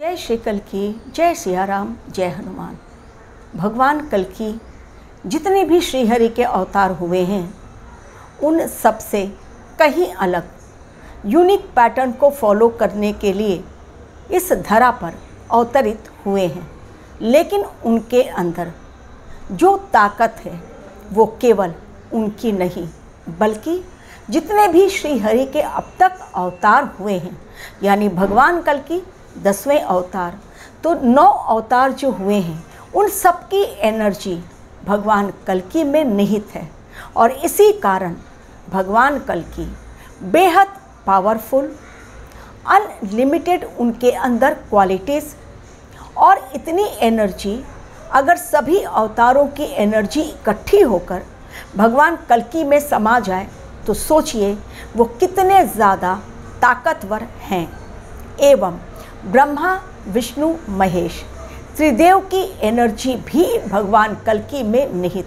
जय श्री कल्कि, जय सिया राम, जय हनुमान। भगवान कल्कि जितने भी श्रीहरि के अवतार हुए हैं उन सब से कहीं अलग यूनिक पैटर्न को फॉलो करने के लिए इस धरा पर अवतरित हुए हैं। लेकिन उनके अंदर जो ताकत है वो केवल उनकी नहीं बल्कि जितने भी श्रीहरि के अब तक अवतार हुए हैं, यानी भगवान कल्कि 10वें अवतार, तो 9 अवतार जो हुए हैं उन सब की एनर्जी भगवान कल्कि में निहित है। और इसी कारण भगवान कल्कि बेहद पावरफुल, अनलिमिटेड उनके अंदर क्वालिटीज़ और इतनी एनर्जी, अगर सभी अवतारों की एनर्जी इकट्ठी होकर भगवान कल्कि में समा जाए तो सोचिए वो कितने ज़्यादा ताकतवर हैं। एवं ब्रह्मा, विष्णु, महेश त्रिदेव की एनर्जी भी भगवान कल्कि में निहित।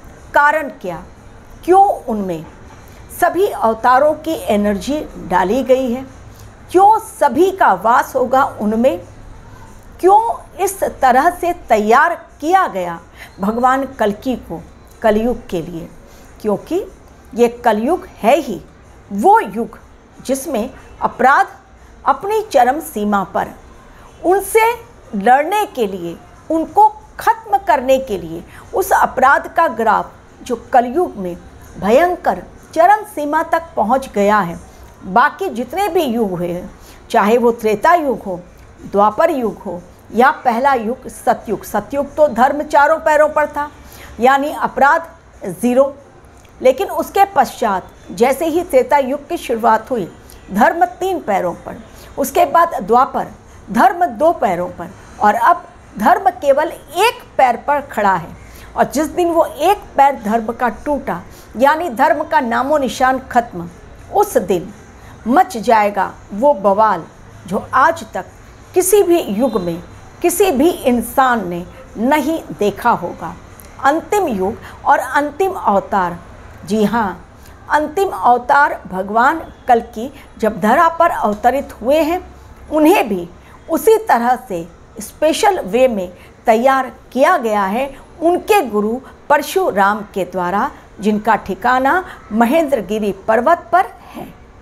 कारण क्या, क्यों उनमें सभी अवतारों की एनर्जी डाली गई है, क्यों सभी का वास होगा उनमें, क्यों इस तरह से तैयार किया गया भगवान कल्कि को कलयुग के लिए? क्योंकि ये कलयुग है ही वो युग जिसमें अपराध अपनी चरम सीमा पर, उनसे लड़ने के लिए, उनको खत्म करने के लिए उस अपराध का ग्राफ जो कलयुग में भयंकर चरम सीमा तक पहुंच गया है। बाकी जितने भी युग हुए हैं, चाहे वो त्रेता युग हो, द्वापर युग हो या पहला युग सतयुग। सतयुग तो धर्म चारों पैरों पर था, यानी अपराध 0। लेकिन उसके पश्चात जैसे ही त्रेता युग की शुरुआत हुई, धर्म 3 पैरों पर, उसके बाद द्वापर धर्म 2 पैरों पर, और अब धर्म केवल 1 पैर पर खड़ा है। और जिस दिन वो 1 पैर धर्म का टूटा, यानी धर्म का नामो निशान खत्म, उस दिन मच जाएगा वो बवाल जो आज तक किसी भी युग में किसी भी इंसान ने नहीं देखा होगा। अंतिम युग और अंतिम अवतार, जी हाँ, अंतिम अवतार भगवान कल्कि जब धरा पर अवतरित हुए हैं, उन्हें भी उसी तरह से स्पेशल वे में तैयार किया गया है उनके गुरु परशुराम के द्वारा, जिनका ठिकाना महेंद्रगिरी पर्वत पर है।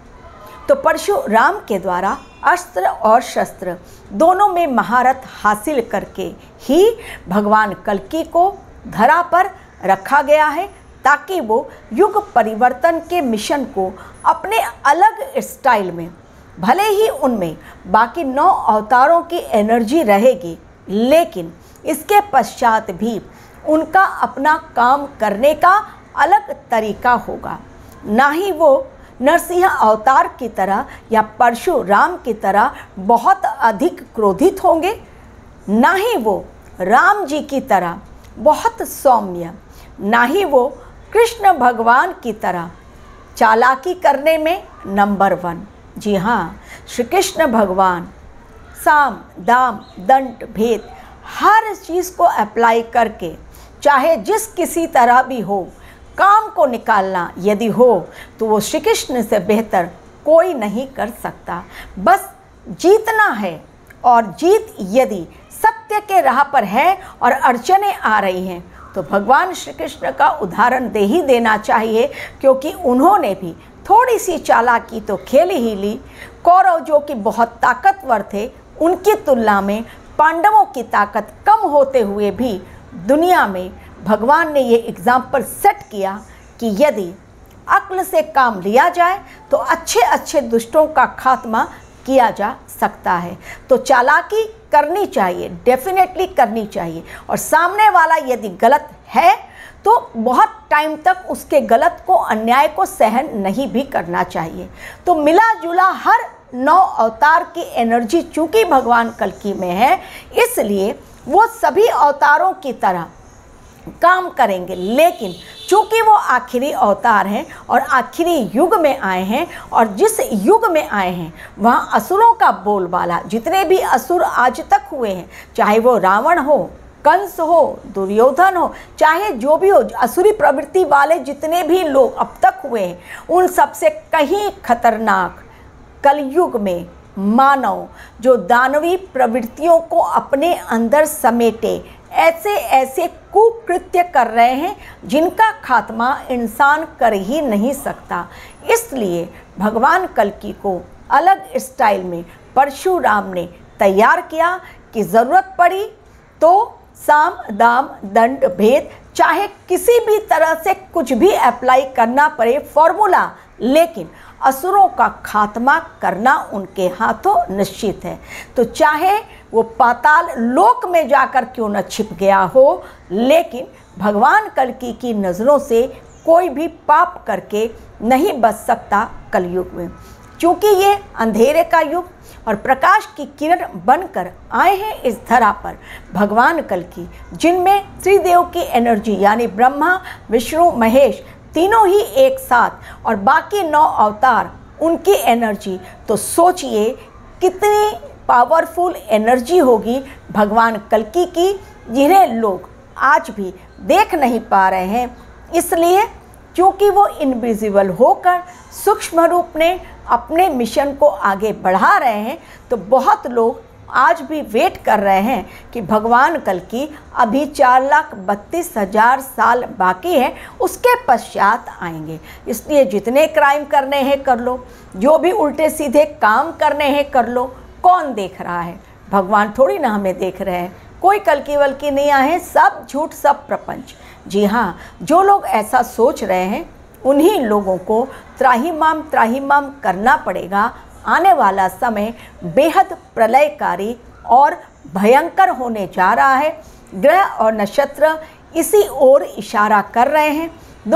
तो परशुराम के द्वारा अस्त्र और शस्त्र दोनों में महारत हासिल करके ही भगवान कल्कि को धरा पर रखा गया है, ताकि वो युग परिवर्तन के मिशन को अपने अलग स्टाइल में, भले ही उनमें बाकी 9 अवतारों की एनर्जी रहेगी, लेकिन इसके पश्चात भी उनका अपना काम करने का अलग तरीका होगा। ना ही वो नरसिंह अवतार की तरह या परशुराम की तरह बहुत अधिक क्रोधित होंगे, ना ही वो राम जी की तरह बहुत सौम्य, ना ही वो कृष्ण भगवान की तरह चालाकी करने में नंबर 1। जी हाँ, श्री कृष्ण भगवान साम, दाम, दंड, भेद हर चीज़ को अप्लाई करके, चाहे जिस किसी तरह भी हो, काम को निकालना यदि हो तो वो श्री कृष्ण से बेहतर कोई नहीं कर सकता। बस जीतना है, और जीत यदि सत्य के राह पर है और अड़चने आ रही हैं तो भगवान श्री कृष्ण का उदाहरण दे ही देना चाहिए, क्योंकि उन्होंने भी थोड़ी सी चालाकी तो खेल ही ली। कौरव जो कि बहुत ताकतवर थे, उनकी तुलना में पांडवों की ताकत कम होते हुए भी दुनिया में भगवान ने ये एग्जाम्पल सेट किया कि यदि अक्ल से काम लिया जाए तो अच्छे अच्छे दुष्टों का खात्मा किया जा सकता है। तो चालाकी करनी चाहिए, डेफिनेटली करनी चाहिए। और सामने वाला यदि गलत है तो बहुत टाइम तक उसके गलत को, अन्याय को सहन नहीं भी करना चाहिए। तो मिला जुला हर 9 अवतार की एनर्जी चूँकि भगवान कल्कि में है, इसलिए वो सभी अवतारों की तरह काम करेंगे। लेकिन चूँकि वो आखिरी अवतार हैं और आखिरी युग में आए हैं, और जिस युग में आए हैं वहाँ असुरों का बोलबाला, जितने भी असुर आज तक हुए हैं, चाहे वो रावण हो, कंस हो, दुर्योधन हो, चाहे जो भी हो, असुरी प्रवृत्ति वाले जितने भी लोग अब तक हुए हैं, उन सबसे कहीं खतरनाक कलयुग में मानव जो दानवी प्रवृत्तियों को अपने अंदर समेटे ऐसे ऐसे कुकृत्य कर रहे हैं जिनका खात्मा इंसान कर ही नहीं सकता। इसलिए भगवान कल्कि को अलग स्टाइल में परशुराम ने तैयार किया कि ज़रूरत पड़ी तो साम दाम दंड भेद, चाहे किसी भी तरह से कुछ भी अप्लाई करना पड़े फॉर्मूला, लेकिन असुरों का खात्मा करना उनके हाथों निश्चित है। तो चाहे वो पाताल लोक में जाकर क्यों न छिप गया हो, लेकिन भगवान कल्कि की नज़रों से कोई भी पाप करके नहीं बच सकता कलयुग में। क्योंकि ये अंधेरे का युग और प्रकाश की किरण बनकर आए हैं इस धरा पर भगवान कल्कि, जिनमें त्रिदेव की एनर्जी यानी ब्रह्मा विष्णु महेश तीनों ही एक साथ और बाकी 9 अवतार उनकी एनर्जी। तो सोचिए कितनी पावरफुल एनर्जी होगी भगवान कल्कि की, जिन्हें लोग आज भी देख नहीं पा रहे हैं। इसलिए क्योंकि वो इनविजिबल होकर सूक्ष्म रूप में अपने मिशन को आगे बढ़ा रहे हैं, तो बहुत लोग आज भी वेट कर रहे हैं कि भगवान कल्कि अभी 4,32,000 साल बाकी है, उसके पश्चात आएंगे। इसलिए जितने क्राइम करने हैं कर लो, जो भी उल्टे सीधे काम करने हैं कर लो। कौन देख रहा है? भगवान थोड़ी ना हमें देख रहे हैं। कोई कल्कि वल्कि नहीं आए, सब झूठ सब प्रपंच। जी हाँ, जो लोग ऐसा सोच रहे हैं उन्हीं लोगों को त्राहिमाम करना पड़ेगा। आने वाला समय बेहद प्रलयकारी और भयंकर होने जा रहा है। ग्रह और नक्षत्र इसी ओर इशारा कर रहे हैं।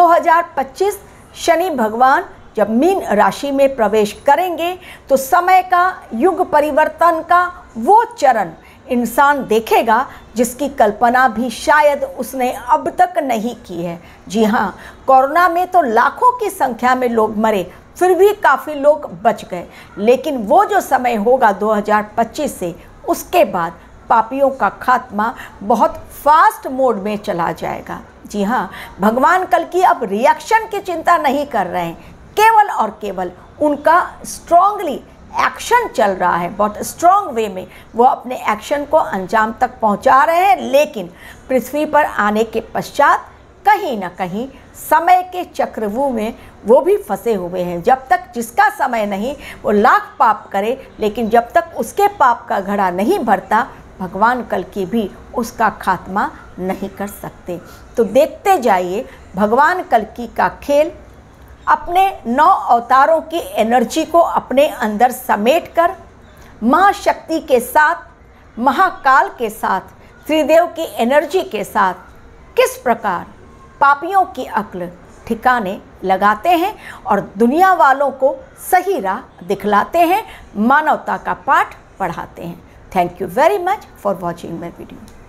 2025 शनि भगवान जब मीन राशि में प्रवेश करेंगे तो समय का युग परिवर्तन का वो चरण इंसान देखेगा जिसकी कल्पना भी शायद उसने अब तक नहीं की है। जी हाँ, कोरोना में तो लाखों की संख्या में लोग मरे, फिर भी काफ़ी लोग बच गए। लेकिन वो जो समय होगा 2025 से, उसके बाद पापियों का खात्मा बहुत फास्ट मोड में चला जाएगा। जी हाँ, भगवान कल्कि अब रिएक्शन की चिंता नहीं कर रहे हैं, केवल और केवल उनका स्ट्रांगली एक्शन चल रहा है। बहुत स्ट्रॉन्ग वे में वो अपने एक्शन को अंजाम तक पहुंचा रहे हैं। लेकिन पृथ्वी पर आने के पश्चात कहीं ना कहीं समय के चक्रव्यूह में वो भी फंसे हुए हैं। जब तक जिसका समय नहीं वो लाख पाप करे, लेकिन जब तक उसके पाप का घड़ा नहीं भरता, भगवान कल्कि भी उसका खात्मा नहीं कर सकते। तो देखते जाइए भगवान कल्कि का खेल। अपने 9 अवतारों की एनर्जी को अपने अंदर समेटकर महाशक्ति के साथ, महाकाल के साथ, त्रिदेव की एनर्जी के साथ किस प्रकार पापियों की अक्ल ठिकाने लगाते हैं और दुनिया वालों को सही राह दिखलाते हैं, मानवता का पाठ पढ़ाते हैं। Thank you very much for watching my video.